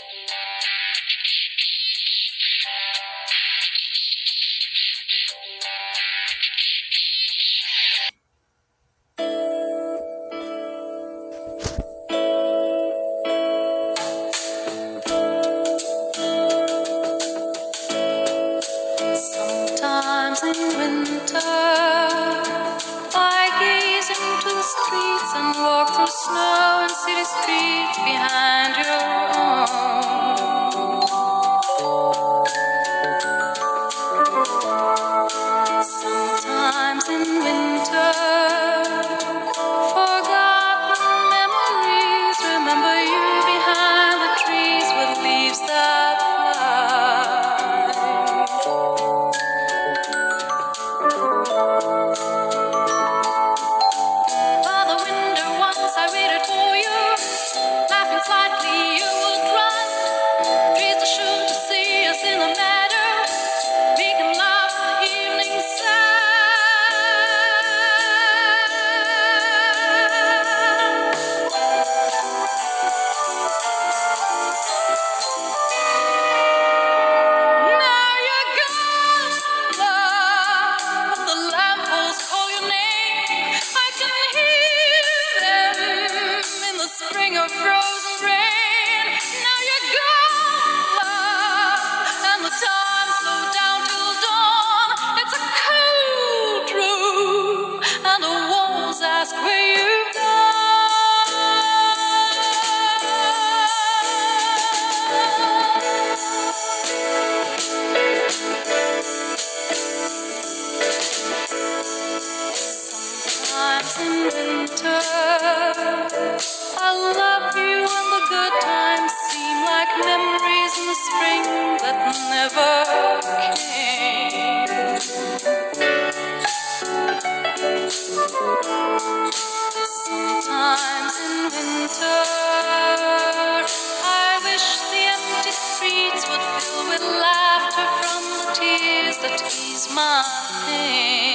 Sometimes in winter I gaze into the streets and walk through snow and city streets behind your own. Sometimes in winter, forgotten memories remember you behind the trees with leaves that fly. By the window once I waited for you, laughing slightly you would run. Trees are sure to see us in the meadow, making love to the evening sun. Now you're gone, love, the lampposts call your name. I can hear them in the spring of frozen rain. Now you're gone, love, and the time slowed down till dawn. It's a cold room, and the walls ask where you've gone. Sometimes in winter, I love you and the good times seem like memories in the spring that never came. Sometimes in winter, I wish the empty streets would fill with laughter from the tears that ease my pain.